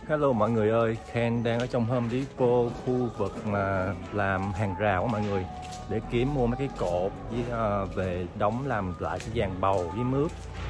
Hello mọi người ơi, Ken đang ở trong Home Depot, khu vực mà làm hàng rào của mọi người, để kiếm mua mấy cái cột với về đóng làm lại cái dàn bầu với mướp.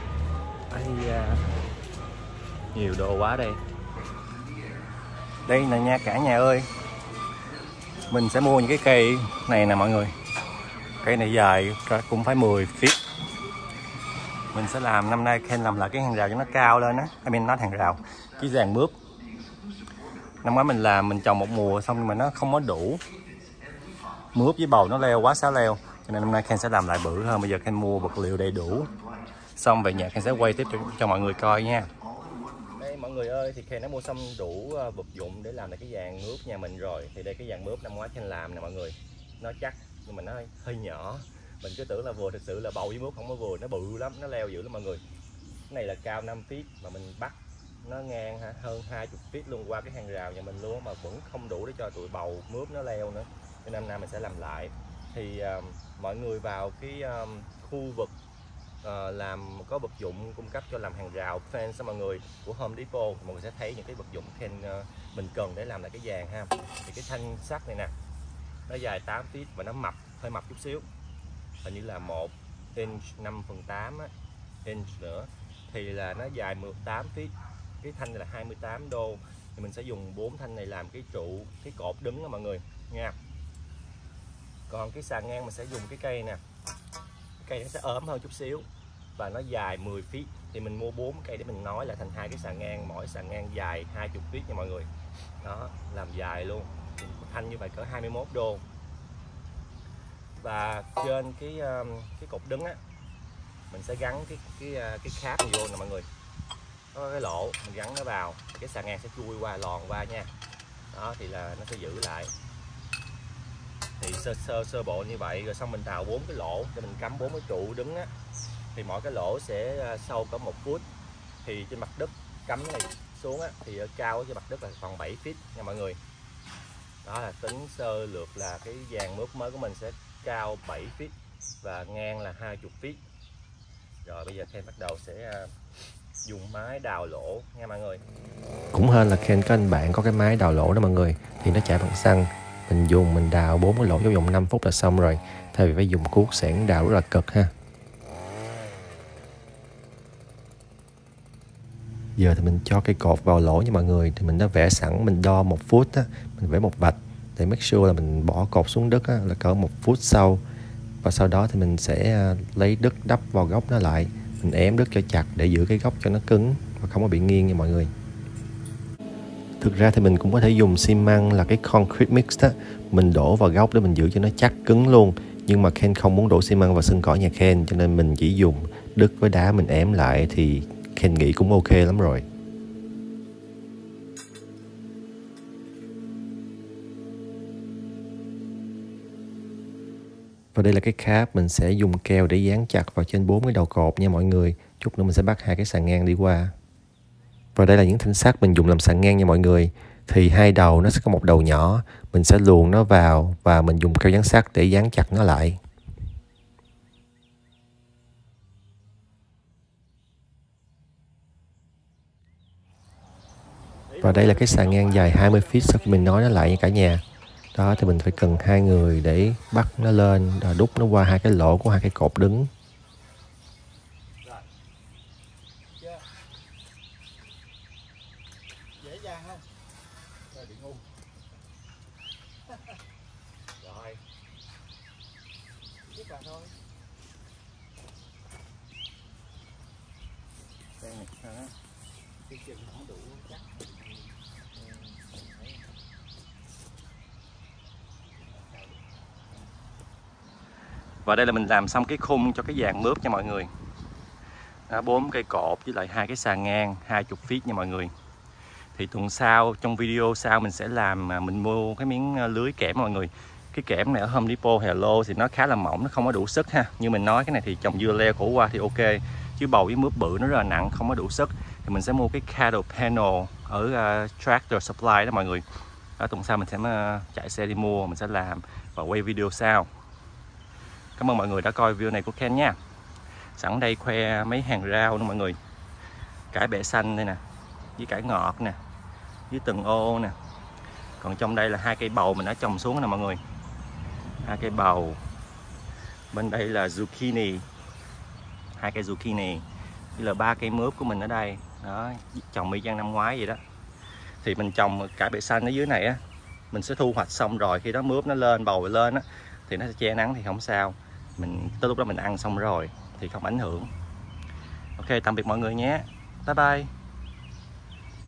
Nhiều đồ quá đây. Đây nè nha cả nhà ơi, mình sẽ mua những cái cây này nè mọi người. Cây này dài cũng phải 10 feet. Mình sẽ làm năm nay Ken làm lại cái hàng rào cho nó cao lên á. Nói hàng rào, cái dàn mướp. Năm ngoái mình làm mình trồng một mùa xong nhưng mà nó không có đủ mướp với bầu, nó leo quá xáo leo, cho nên năm nay Ken sẽ làm lại bự hơn. Bây giờ Ken mua vật liệu đầy đủ, xong về nhà Ken sẽ quay tiếp cho mọi người coi nha. Đây mọi người ơi, thì Ken đã mua xong đủ vật dụng để làm lại cái dàn mướp nhà mình rồi. Thì đây cái dàn mướp năm ngoái Ken làm nè mọi người, nó chắc nhưng mà nó hơi nhỏ. Mình cứ tưởng là vừa, thực sự là bầu với mướp không có vừa, nó bự lắm, nó leo dữ lắm mọi người. Cái này là cao 5 feet mà mình bắt nó ngang hơn 20 feet luôn qua cái hàng rào nhà mình luôn, mà vẫn không đủ để cho tụi bầu mướp nó leo nữa. Nên năm nay mình sẽ làm lại. Thì mọi người vào cái khu vực làm có vật dụng cung cấp cho làm hàng rào fence mọi người của Home Depot, mọi người sẽ thấy những cái vật dụng Ken mình cần để làm lại cái dàn ha. Thì cái thanh sắt này nè, nó dài 8 feet và nó hơi mập chút xíu, hình như là 1 inch 5/8 inch nữa, thì là nó dài 18 feet. Cái thanh này là 28 đô, thì mình sẽ dùng 4 thanh này làm cái trụ, cái cột đứng đó mọi người nha. Còn cái sàn ngang mình sẽ dùng cái cây nè, cây nó sẽ ốm hơn chút xíu và nó dài 10 feet, thì mình mua 4 cây để mình nói lại thành 2 cái sàn ngang, mỗi sàn ngang dài 20 feet nha mọi người. Đó, làm dài luôn. Thanh như vậy cỡ 21 đô. Và trên cái cột đứng á, mình sẽ gắn cái cáp vô nè mọi người. Có cái lỗ mình gắn nó vào, cái sàn ngang sẽ chui qua, lòn qua nha. Đó thì là nó sẽ giữ lại. Thì sơ bộ như vậy, rồi xong mình đào 4 cái lỗ để mình cắm 4 cái trụ đứng á. Thì mỗi cái lỗ sẽ sâu có 1 foot. Thì trên mặt đất cắm này xuống á, thì ở cao trên mặt đất là còn 7 feet nha mọi người. Đó là tính sơ lược là cái dàn mướp mới của mình sẽ cao 7 feet và ngang là 20 feet. Rồi bây giờ Ken bắt đầu sẽ dùng máy đào lỗ nha mọi người. Cũng hên là Ken có anh bạn có cái máy đào lỗ đó mọi người, thì nó chạy bằng xăng. Mình đào 4 cái lỗ trong vòng 5 phút là xong rồi, thay vì phải dùng cuốc xẻng đào rất là cực ha. Giờ thì mình cho cây cột vào lỗ nha mọi người. Thì mình đã vẽ sẵn, mình đo 1 phút á, mình vẽ một vạch để make sure là mình bỏ cột xuống đất á, là cỡ 1 phút sau. Và sau đó thì mình sẽ lấy đất đắp vào góc nó lại, mình ém đất cho chặt để giữ cái góc cho nó cứng và không có bị nghiêng nha mọi người. Thực ra thì mình cũng có thể dùng xi măng là cái concrete mix đó, mình đổ vào góc để mình giữ cho nó chắc cứng luôn. Nhưng mà Ken không muốn đổ xi măng vào sân cỏ nhà Ken, cho nên mình chỉ dùng đất với đá mình ém lại, thì Ken nghĩ cũng ok lắm rồi. Và đây là cái cáp, mình sẽ dùng keo để dán chặt vào trên 4 cái đầu cột nha mọi người. Chút nữa mình sẽ bắt 2 cái sàn ngang đi qua. Và đây là những thanh sắt mình dùng làm sàn ngang nha mọi người. Thì 2 đầu nó sẽ có một đầu nhỏ, mình sẽ luồn nó vào và mình dùng keo dán sắt để dán chặt nó lại. Và đây là cái sàn ngang dài 20 feet sau khi mình nói nó lại nha cả nhà. Đó thì mình phải cần 2 người để bắt nó lên, đút nó qua 2 cái lỗ của 2 cái cột đứng. Dễ dàng không? Rồi bị ngu. Rồi. Biết là thôi. Đây này, Cái chừng không đủ chắc. Và đây là mình làm xong cái khung cho cái dàn mướp nha mọi người. 4 cây cột với lại 2 cái sàn ngang 20 feet nha mọi người. Thì tuần sau, trong video sau mình sẽ làm, mình mua cái miếng lưới kẽm mọi người. Cái kẽm này ở Home Depot Hello thì nó khá là mỏng, nó không có đủ sức ha. Như mình nói, cái này thì trồng dưa leo khổ qua thì ok, chứ bầu với mướp bự nó rất là nặng, không có đủ sức. Thì mình sẽ mua cái cattle panel ở Tractor Supply đó mọi người. Ở tuần sau mình sẽ chạy xe đi mua, mình sẽ làm và quay video sau. Cảm ơn mọi người đã coi video này của Ken nha. Sẵn đây khoe mấy hàng rau nữa mọi người. Cải bẹ xanh đây nè, với cải ngọt nè, dưới từng ô nè. Còn trong đây là 2 cây bầu mình đã trồng xuống nè mọi người. 2 cây bầu. Bên đây là zucchini. 2 cây zucchini. Đây là 3 cây mướp của mình ở đây. Đó, trồng y chang năm ngoái vậy đó. Thì mình trồng cải bẹ xanh ở dưới này á, mình sẽ thu hoạch xong rồi khi đó mướp nó lên, bầu lên á thì nó sẽ che nắng thì không sao. Mình tới lúc đó mình ăn xong rồi thì không ảnh hưởng. Ok, tạm biệt mọi người nhé. Bye bye.